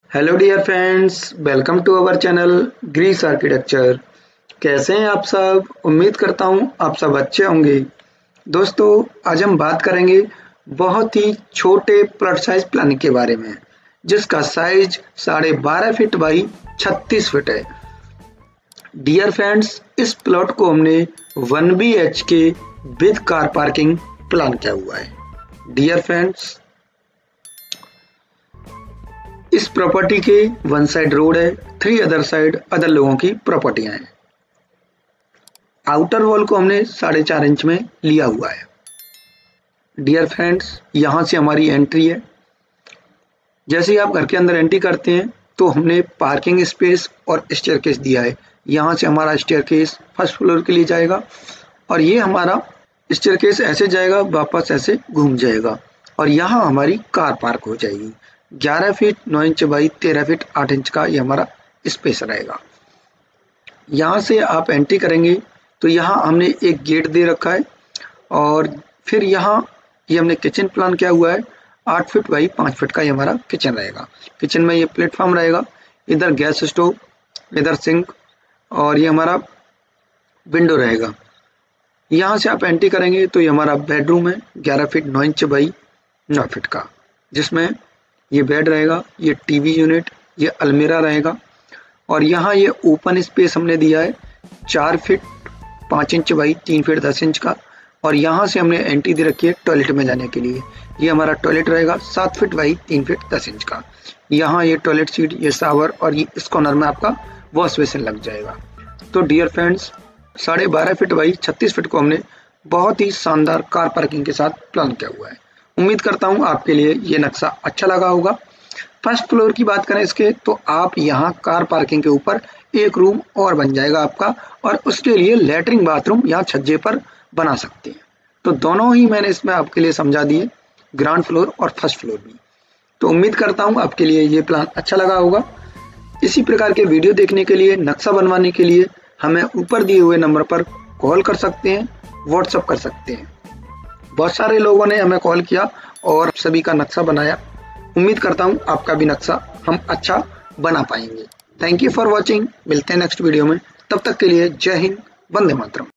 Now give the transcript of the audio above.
Hello dear friends, welcome to our channel Greece architecture. कैसे हैं आप सब? उम्मीद करता हूं आप सब अच्छे होंगे। दोस्तों, आज हम बात करेंगे बहुत ही छोटे प्लॉट साइज प्लान के बारे में, जिसका साइज 12.5 फीट बाई 36 फीट है। डियर फ्रेंड्स, इस प्लॉट को हमने 1 BHK with car parking plan किया हुआ है। डियर फ्रेंड्स, इस प्रॉपर्टी के 1 साइड रोड है, 3 अदर साइड अदर लोगों की प्रॉपर्टियां हैं। आउटर वॉल को हमने 4.5 इंच में लिया हुआ है। डियर फ्रेंड्स, यहां से हमारी एंट्री है। जैसे ही आप घर के अंदर एंट्री करते हैं तो हमने पार्किंग स्पेस और स्टेयरकेस दिया है। यहां से हमारा स्टेयरकेस फर्स्ट फ्लोर के लिए जाएगा और ये हमारा स्टेयरकेस ऐसे जाएगा, वापस ऐसे घूम जाएगा और यहाँ हमारी कार पार्क हो जाएगी। 11 feet 9 inch by 13 feet 8 inch का ये हमारा स्पेस रहेगा। यहाँ से आप एंट्री करेंगे तो यहाँ हमने एक गेट दे रखा है और फिर यहाँ ये हमने किचन प्लान किया हुआ है। 8 फीट बाई 5 फीट का ये हमारा किचन रहेगा। किचन में ये प्लेटफॉर्म रहेगा, इधर गैस स्टोव, इधर सिंक और ये हमारा विंडो रहेगा। यहाँ से आप एंट्री करेंगे तो ये हमारा बेडरूम है, 11 फीट 9 इंच बाई 9 फीट का, जिसमें ये बेड रहेगा, ये टीवी यूनिट, ये अलमीरा रहेगा और यहाँ ये ओपन स्पेस हमने दिया है 4 feet 5 inch by 3 feet 10 inch का। और यहाँ से हमने एंट्री दे रखी है टॉयलेट में जाने के लिए। ये हमारा टॉयलेट रहेगा 7 फीट बाई 3 फीट 10 इंच का। यहाँ ये टॉयलेट सीट, ये शावर और ये इस कॉर्नर में आपका वॉश बेसिन लग जाएगा। तो dear friends, 12.5 feet by 36 feet को हमने बहुत ही शानदार कार पार्किंग के साथ प्लान किया हुआ है। उम्मीद करता हूं आपके लिए ये नक्शा अच्छा लगा होगा। फर्स्ट फ्लोर की बात करें इसके, तो आप यहाँ कार पार्किंग के ऊपर एक रूम और बन जाएगा आपका और उसके लिए लैट्रिन बाथरूम यहाँ छज्जे पर बना सकते हैं। तो दोनों ही मैंने इसमें आपके लिए समझा दिए, ग्राउंड फ्लोर और फर्स्ट फ्लोर भी। तो उम्मीद करता हूँ आपके लिए ये प्लान अच्छा लगा होगा। इसी प्रकार के वीडियो देखने के लिए, नक्शा बनवाने के लिए हमें ऊपर दिए हुए नंबर पर कॉल कर सकते हैं, व्हाट्सअप कर सकते हैं। बहुत सारे लोगों ने हमें कॉल किया और सभी का नक्शा बनाया। उम्मीद करता हूं आपका भी नक्शा हम अच्छा बना पाएंगे। Thank you for watching. मिलते हैं नेक्स्ट वीडियो में, तब तक के लिए जय हिंद, वंदे मातरम।